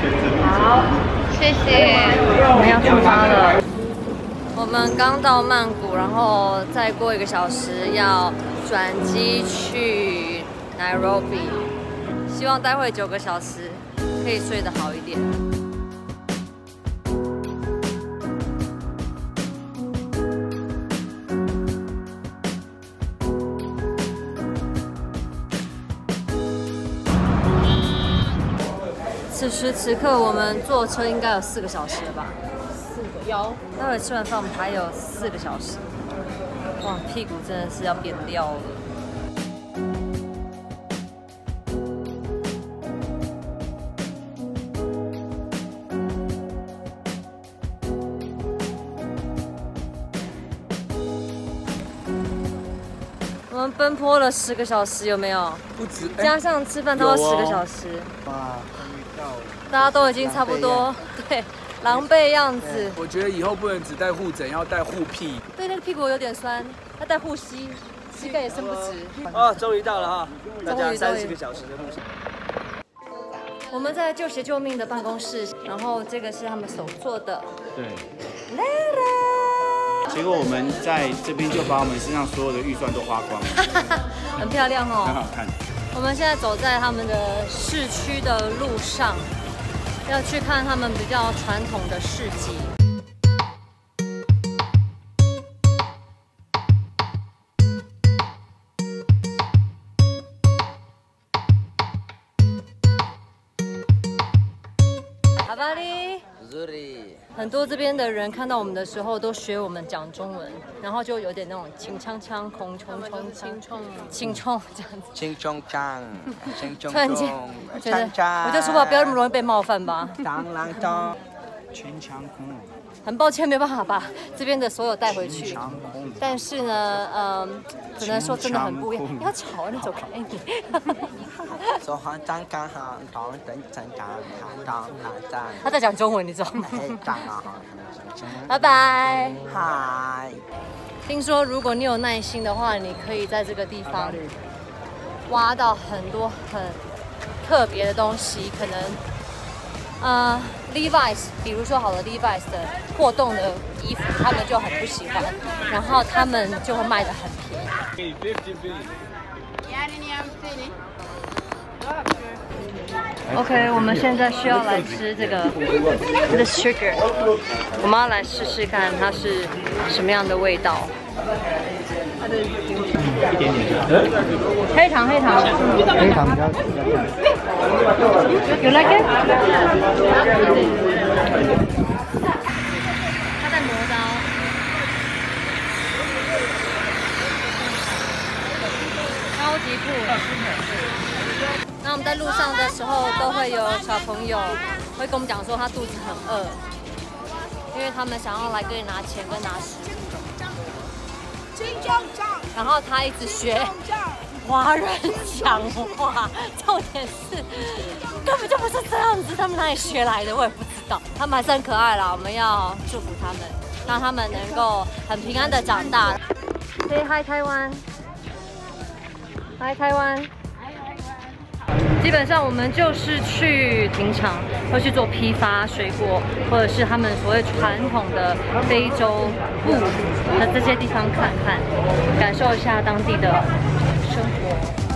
好，谢谢。我们要出发了。我们刚到曼谷，然后再过1个小时要转机去 Nairobi。希望待会9个小时可以睡得好一点。 此时此刻，我们坐车应该有4个小时了吧？4个有。待会吃完饭，我们还有4个小时。哇，屁股真的是要扁掉了。我们奔波了10个小时，有没有？ 不止， 加上吃饭都要10个小时。 哇！ 大家都已经差不多，对，狼狈样子。 我觉得以后不能只带护枕，要带护屁。 对，那个屁股有点酸，要带护膝，膝盖也伸不直。 啊，终于到了哈！大家30个小时的路程。 我们在救鞋救命的办公室，然后这个是他们手做的。 对。结果我们在这边就把我们身上所有的预算都花光了。 很漂亮哦。 很好看。 我们现在走在他们的市区的路上，要去看他们比较传统的市集。好吧哩。 很多这边的人看到我们的时候，都学我们讲中文，然后就有点那种轻锵锵、空冲冲、轻冲这样子。 轻冲锵，轻冲突然间觉得，我就说吧，不要那么容易被冒犯吧。 当啷当， 轻枪空。 很抱歉，没办法把这边的所有带回去。但是呢，只能说真的很不一样。不要吵，你走开一点。他在讲中文，你知道吗？拜拜。 嗨。 听说如果你有耐心的话，你可以在这个地方挖到很多很特别的东西，可能Levi's， 比如说好了 Levi's 的破洞的衣服，他们就很不喜欢，然后他们就会卖得很便宜。OK， 我们现在需要来吃这个 The Sugar， 我们要来试试看它是什么样的味道。 一点点。 黑糖，黑糖。 黑糖比较。 You like it？ 它在磨刀。超级酷。那我们在路上的时候，都会有小朋友会跟我们讲说他肚子很饿，因为他们想要来跟你拿钱跟拿食物。然后他一直学华人讲话，重点是根本就不是这样子，他们哪里学来的我也不知道。他们还是很可爱啦，我们要祝福他们，让他们能够很平安的长大。Say hi Taiwan， hi Taiwan。基本上我们就是去停场，会去做批发水果，或者是他们所谓传统的非洲布的这些地方看看，感受一下当地的生活。